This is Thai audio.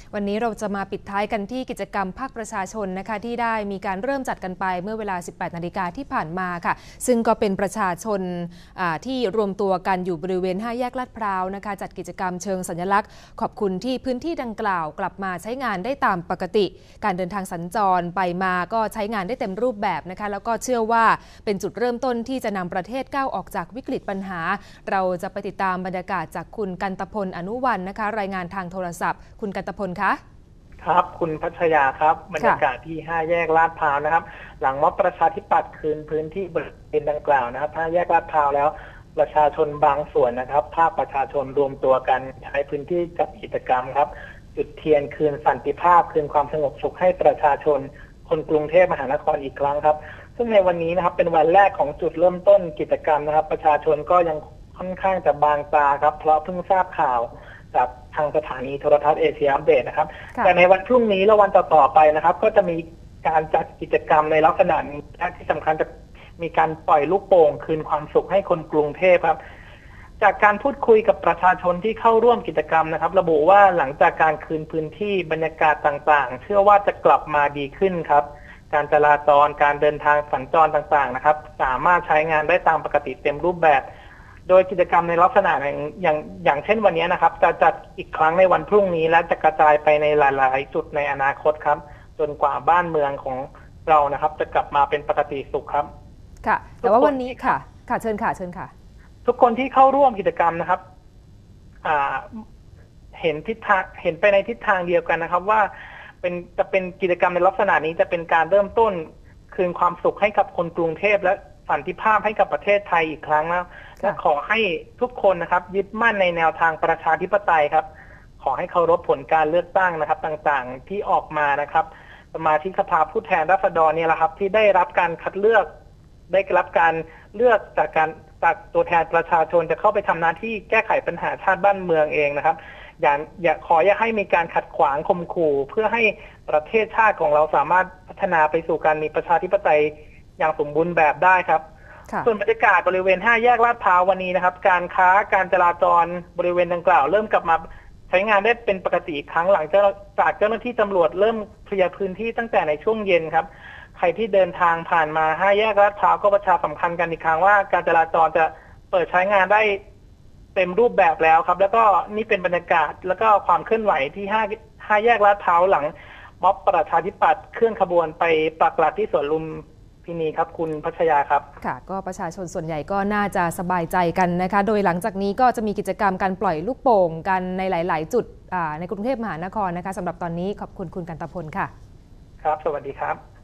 วันนี้เราจะมาปิดท้ายกันที่กิจกรรมภาคประชาชนนะคะที่ได้มีการเริ่มจัดกันไปเมื่อเวลา 18 นาฬิกาที่ผ่านมาค่ะซึ่งก็เป็นประชาชนที่รวมตัวกันอยู่บริเวณ 5 แยกลาดพร้าวนะคะจัดกิจกรรมเชิงสัญลักษณ์ขอบคุณที่พื้นที่ดังกล่าวกลับมาใช้งานได้ตามปกติการเดินทางสัญจรไปมาก็ใช้งานได้เต็มรูปแบบนะคะแล้วก็เชื่อว่าเป็นจุดเริ่มต้นที่จะนำประเทศก้าวออกจากวิกฤตปัญหาเราจะไปติดตามบรรยากาศจากคุณกันตพลอนุวรรณนะคะรายงานทางโทรศัพท์คุณกันตพลคะครับคุณพัชยาครับบรรยากาศที่ 5 แยกลาดพร้าวนะครับหลังม็อบประชาธิปัตย์คืนพื้นที่บริเวณดังกล่าวนะครับ 5 แยกลาดพร้าวแล้วประชาชนบางส่วนนะครับภาคประชาชนรวมตัวกันใช้พื้นที่จัดกิจกรรมครับจุดเทียนคืนสันติภาพคืนความสงบสุขให้ประชาชนคนกรุงเทพมหานครอีกครั้งครับซึ่งในวันนี้นะครับเป็นวันแรกของจุดเริ่มต้นกิจกรรมนะครับประชาชนก็ยังค่อนข้างจะบางตาครับเพราะเพิ่งทราบข่าวจากทางสถานีโทรทัศน์เอเชียอัปเดตนะครับแต่ในวันพรุ่งนี้และวันต่อๆไปนะครับก็จะมีการจัดกิจกรรมในลักษณะนี้และที่สำคัญจะมีการปล่อยลูกโป่งคืนความสุขให้คนกรุงเทพครับจากการพูดคุยกับประชาชนที่เข้าร่วมกิจกรรมนะครับระบุว่าหลังจากการคืนพื้นที่บรรยากาศต่างๆเชื่อว่าจะกลับมาดีขึ้นครับการจราจรการเดินทางสัญจรต่างๆนะครับสามารถใช้งานได้ตามปกติเต็มรูปแบบโดยกิจกรรมในลักษณะอย่างเช่นวันนี้นะครับจะจัดอีกครั้งในวันพรุ่งนี้และจะกระจายไปในหลายๆจุดในอนาคตครับจนกว่าบ้านเมืองของเรานะครับจะกลับมาเป็นปกติสุขครับค่ะแต่ว่าวันนี้ค่ะเชิญค่ะทุกคนที่เข้าร่วมกิจกรรมนะครับเห็นไปในทิศทางเดียวกันนะครับว่าจะเป็นกิจกรรมในลักษณะนี้จะเป็นการเริ่มต้นคืนความสุขให้กับคนกรุงเทพและสันติภาพให้กับประเทศไทยอีกครั้งแล้วและขอให้ทุกคนนะครับยึดมั่นในแนวทางประชาธิปไตยครับขอให้เคารพผลการเลือกตั้งนะครับต่างๆที่ออกมานะครับสมาชิกสภาผู้แทนราษฎรเนี่ยแหละครับที่ได้รับการคัดเลือกได้รับการเลือกจากตัวแทนประชาชนจะเข้าไปทำหน้าที่แก้ไขปัญหาชาติบ้านเมืองเองนะครับอย่าให้มีการขัดขวางข่มขู่เพื่อให้ประเทศชาติของเราสามารถพัฒนาไปสู่การมีประชาธิปไตยอย่างสมบูรณ์แบบได้ครับส่วนบรรยากาศบริเวณ 5 แยกลาดพร้าววันนี้นะครับการค้าการจราจรบริเวณดังกล่าวเริ่มกลับมาใช้งานได้เป็นปกติอีกครั้งหลังจากเจ้าหน้าที่ตำรวจเริ่มเคลียร์พื้นที่ตั้งแต่ในช่วงเย็นครับใครที่เดินทางผ่านมา 5 แยกลาดพร้าวก็ประชาสัมพันธ์กันอีกครั้งว่าการจราจรจะเปิดใช้งานได้เต็มรูปแบบแล้วครับแล้วก็นี่เป็นบรรยากาศแล้วก็ความเคลื่อนไหวที่ 5 แยกลาดพร้าวหลังม็อบประชาธิปัตย์เคลื่อนขบวนไปปักหลักที่สวนลุมพินีครับคุณพัชยาครับค่ะก็ประชาชนส่วนใหญ่ก็น่าจะสบายใจกันนะคะโดยหลังจากนี้ก็จะมีกิจกรรมการปล่อยลูกโป่งกันในหลายๆจุดในกรุงเทพมหานครนะคะสำหรับตอนนี้ขอบคุณคุณกันตพลค่ะครับสวัสดีครับ